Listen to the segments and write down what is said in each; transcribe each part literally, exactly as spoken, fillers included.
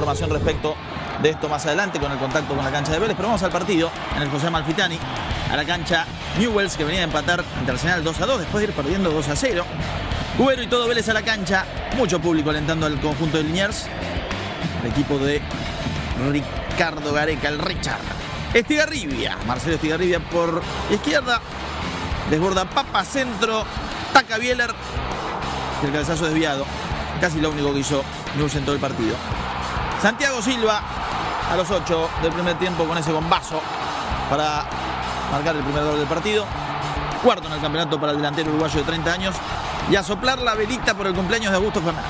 información respecto de esto más adelante con el contacto con la cancha de Vélez. Pero vamos al partido en el José Amalfitani, a la cancha Newell's, que venía a empatar ante Arsenal dos a dos después de ir perdiendo dos a cero. Cubero y todo Vélez a la cancha, mucho público alentando al conjunto de Liniers, el equipo de Ricardo Gareca, el Richard. Estigarribia, Marcelo Estigarribia por izquierda, desborda Papa, centro, taca Bieler, el cabezazo desviado, casi lo único que hizo Newell's en todo el partido. Santiago Silva a los ocho del primer tiempo con ese bombazo para marcar el primer gol del partido. Cuarto en el campeonato para el delantero uruguayo de treinta años. Y a soplar la velita por el cumpleaños de Augusto Fernández.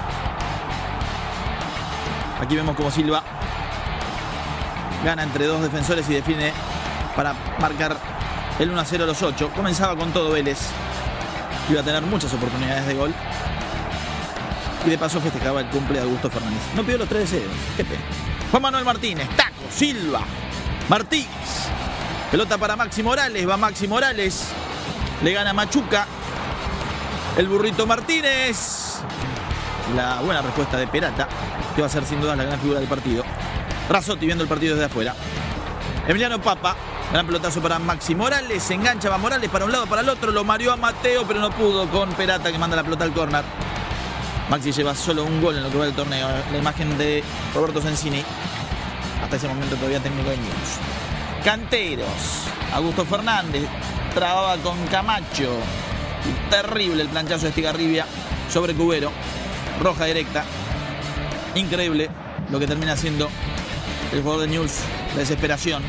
Aquí vemos como Silva gana entre dos defensores y define para marcar el uno a cero a los ocho. Comenzaba con todo Vélez. Iba a tener muchas oportunidades de gol. Y de paso festejaba el cumple de Augusto Fernández. No pidió los tres deseos. Qué pena. Juan Manuel Martínez. Taco. Silva. Martínez. Pelota para Maxi Morales. Va Maxi Morales. Le gana Machuca. El burrito Martínez. La buena respuesta de Perata, que va a ser sin duda la gran figura del partido. Razotti viendo el partido desde afuera. Emiliano Papa. Gran pelotazo para Maxi Morales. Se engancha, va Morales para un lado, para el otro. Lo mareó a Mateo, pero no pudo con Perata, que manda la pelota al córner. Maxi lleva solo un gol en lo que va del torneo. La imagen de Roberto Sensini. Hasta ese momento todavía técnico de Newell's. Canteros. Augusto Fernández. Trababa con Camacho. Terrible el planchazo de Estigarribia sobre Cubero. Roja directa. Increíble lo que termina haciendo el jugador de Newell's. La desesperación.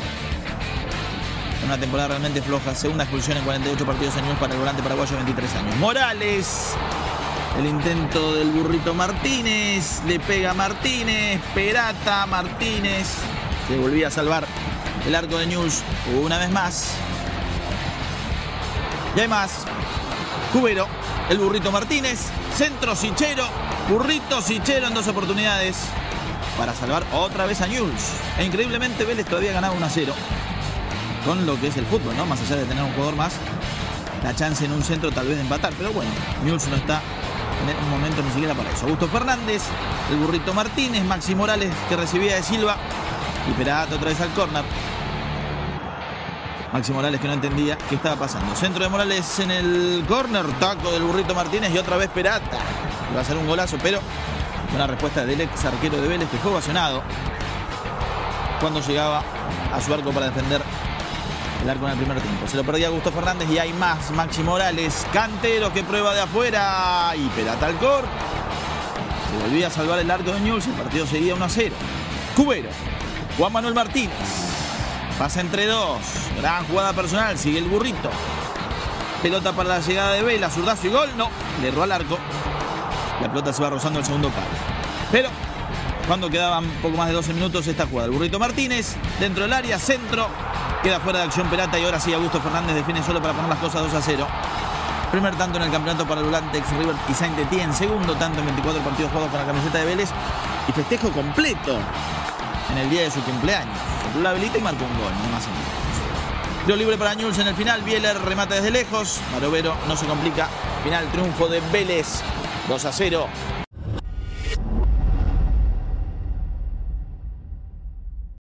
Una temporada realmente floja. Segunda expulsión en cuarenta y ocho partidos en Newell's para el volante paraguayo de veintitrés años. Morales. El intento del burrito Martínez. Le pega Martínez. Perata. Martínez. Se volvía a salvar el arco de Newell's una vez más. Y hay más. Cubero, el burrito Martínez, centro Sichero, burrito Sichero en dos oportunidades para salvar otra vez a Newell's. E increíblemente Vélez todavía ganaba uno a cero con lo que es el fútbol, ¿no? Más allá de tener un jugador más, la chance en un centro tal vez de empatar, pero bueno, Newell's no está en un momento ni siquiera para eso. Augusto Fernández, el burrito Martínez, Maxi Morales que recibía de Silva y Perata otra vez al córner. Maxi Morales que no entendía qué estaba pasando. Centro de Morales en el córner. Taco del burrito Martínez y otra vez Perata. Va a ser un golazo, pero una respuesta del ex arquero de Vélez que fue ovacionado cuando llegaba a su arco para defender el arco en el primer tiempo. Se lo perdía Augusto Fernández y hay más. Maxi Morales, Cantero que prueba de afuera y Perata al córner. Se volvía a salvar el arco de Newell's. El partido seguía uno a cero. Cubero. Juan Manuel Martínez. Pasa entre dos. Gran jugada personal. Sigue el burrito. Pelota para la llegada de Vela. Zurdazo y gol. No. Le erró al arco. La pelota se va rozando el segundo palo. Pero cuando quedaban poco más de doce minutos esta jugada. El burrito Martínez. Dentro del área. Centro. Queda fuera de acción Perata. Y ahora sí Augusto Fernández define solo para poner las cosas dos a cero. Primer tanto en el campeonato para el volante ex River y Saint-Étienne. Segundo tanto en veinticuatro partidos jugados con la camiseta de Vélez. Y festejo completo en el día de su cumpleaños. Sopló la velita y marcó un gol, no más en menos. Tiro libre para Newell's en el final. Bieler remata desde lejos. Barovero no se complica. Final triunfo de Vélez. dos a cero